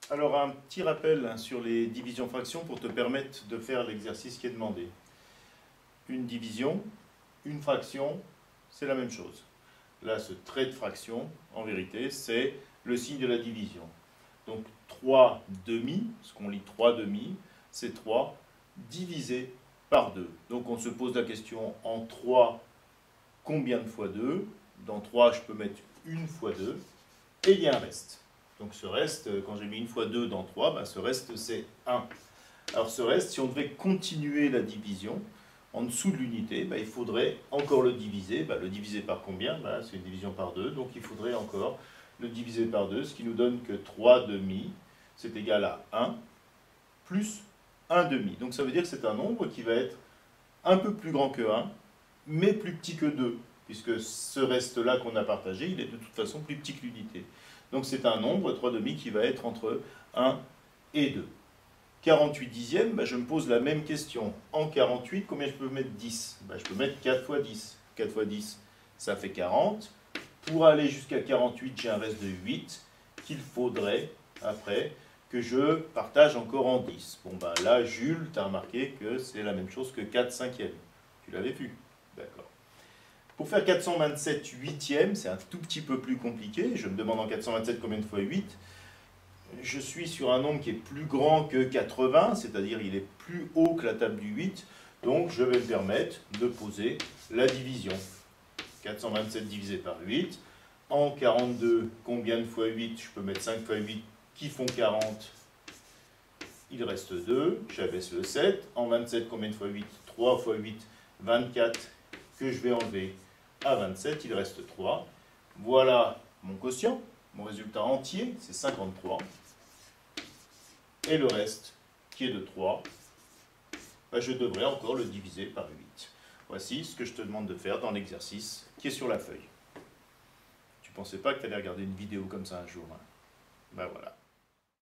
Alors un petit rappel sur les divisions-fractions pour te permettre de faire l'exercice qui est demandé. Une division, une fraction, c'est la même chose. Là, ce trait de fraction, en vérité, c'est le signe de la division. Donc 3 demi, ce qu'on lit 3 demi, c'est 3 divisé par 2. Donc on se pose la question en 3, combien de fois 2? Dans 3, je peux mettre 1 fois 2, et il y a un reste. Donc ce reste, quand j'ai mis 1 fois 2 dans 3, ben ce reste c'est 1. Alors ce reste, si on devait continuer la division, en dessous de l'unité, ben, il faudrait encore le diviser. Ben, le diviser par combien? Ben, c'est une division par 2, donc il faudrait encore le diviser par 2, ce qui nous donne que 3 demi, c'est égal à 1, plus 1 demi. Donc ça veut dire que c'est un nombre qui va être un peu plus grand que 1, mais plus petit que 2, puisque ce reste-là qu'on a partagé, il est de toute façon plus petit que l'unité. Donc c'est un nombre, 3 demi, qui va être entre 1 et 2. 48 dixièmes, ben je me pose la même question. En 48, combien je peux mettre 10? Ben je peux mettre 4 fois 10. 4 fois 10, ça fait 40. Pour aller jusqu'à 48, j'ai un reste de 8 qu'il faudrait, après, que je partage encore en 10. Bon ben là, Jules, tu as remarqué que c'est la même chose que 4 cinquièmes. Tu l'avais vu? D'accord. Pour faire 427 huitièmes, c'est un tout petit peu plus compliqué. Je me demande en 427 combien de fois 8. Je suis sur un nombre qui est plus grand que 80, c'est-à-dire il est plus haut que la table du 8. Donc je vais me permettre de poser la division. 427 divisé par 8. En 42, combien de fois 8? Je peux mettre 5 fois 8 qui font 40. Il reste 2. J'abaisse le 7. En 27, combien de fois 8? 3 fois 8, 24, que je vais enlever à 27, il reste 3. Voilà mon quotient, mon résultat entier, c'est 53. Et le reste, qui est de 3, ben je devrais encore le diviser par 8. Voici ce que je te demande de faire dans l'exercice qui est sur la feuille. Tu ne pensais pas que tu allais regarder une vidéo comme ça un jour, hein? Ben voilà.